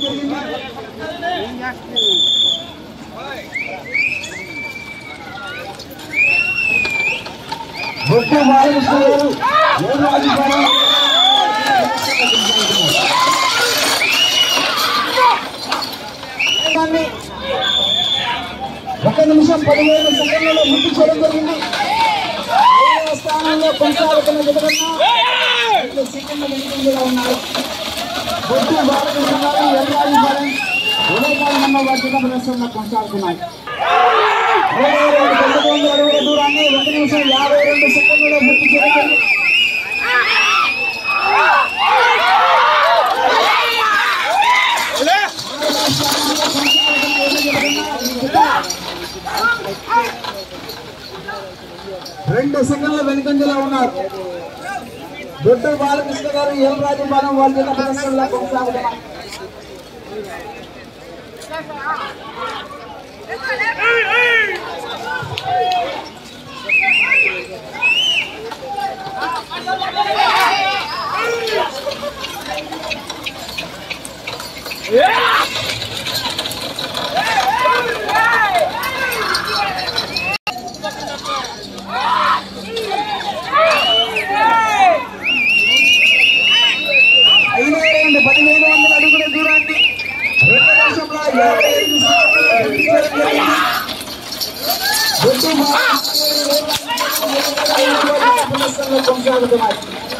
బొట్టు బాలకృష్ణ గారు ఒక నిమిషం 15 సెకండ్లలో పూర్తి చేయడం జరిగింది. 5వ స్థానంలో కొనసాగుతున్న జగదన్న 2 సెకండ్ల వెనుకంజలో ఉన్నారు. బొట్టు బాలకృష్ణ గారు ఎల్రాజుపాలెం ఉదయకాలం వార్షిక ప్రదర్శనలో కొనసాగుతున్నాయి. 22 అడుగుల దూరాన్ని 1 నిమిషం 52 సెకండ్లలో పూర్తి చేయడం జరిగింది. రెండు సెకండ్ల వెనుకంజలో ఉన్నారు. బొట్టు బాలకృష్ణ గారు ఎల్రాజుపాలెం వార్షిక ప్రదర్శనలో కొనసాగుతున్నారు. కొనసాగుతున్నాయి.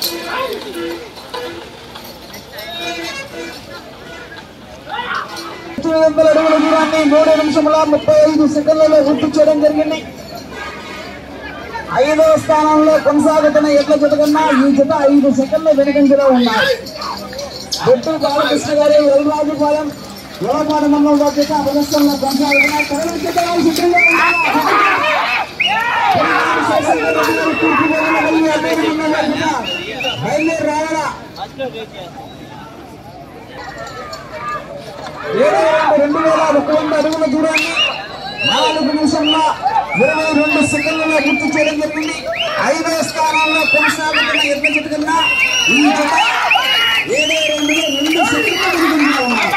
800 అడుగుల దూరాన్ని 3 నిమిషముల 35 సెకండ్లలో పూర్తి చేయడం జరిగింది. 5వ స్థానంలో కొనసాగుతున్న ఎడ్ల జత కన్నా ఈ జత 5 సెకండ్ల వెనుకంజలో ఉన్నారు. బొట్టు బాలకృష్ణ గారు ఎల్రాజుపాలెం యువపాడ మండలం జత ప్రదర్శనలో కొనసాగుతున్నాయి. బయలుదేరి రావాలా 2100 అడుగుల దూరాన్ని 4 నిమిషంలో 22 సెకండ్లలో పూర్తి చేయడం జరిగింది. 5వ స్థానంలో కొనసాగుతున్న ఎడ్ల జత కన్నా ఈ జత 2 సెకండ్లు ఉన్నారు.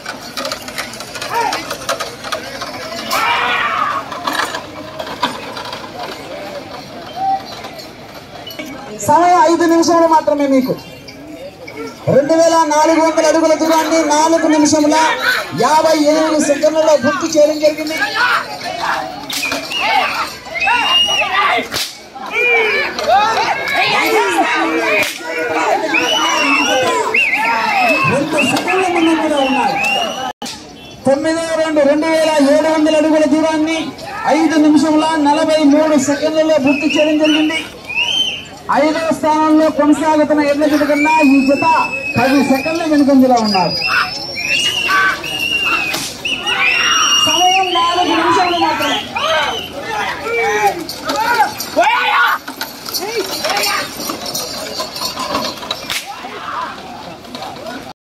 సమయం 5 నిమిషాలు మాత్రమే. మీకు 2400 అడుగుల దూరాన్ని 4 నిమిషముల 58 సెకండ్లలో పూర్తి చేయడం జరిగింది. 2 సెకండ్ల ముందు ఉన్నాయి. 9వ రౌండ్ 2700 అడుగుల దూరాన్ని 5 నిమిషముల 43 సెకండ్లలో పూర్తి చేయడం జరిగింది. 5వ స్థానంలో కొనసాగుతున్న ఎడ్ల జత కన్నా ఈ జత 10 సెకండ్ల వెనుకంజలో ఉన్నారు. సమయం 4 నిమిషాలు మాత్రమే.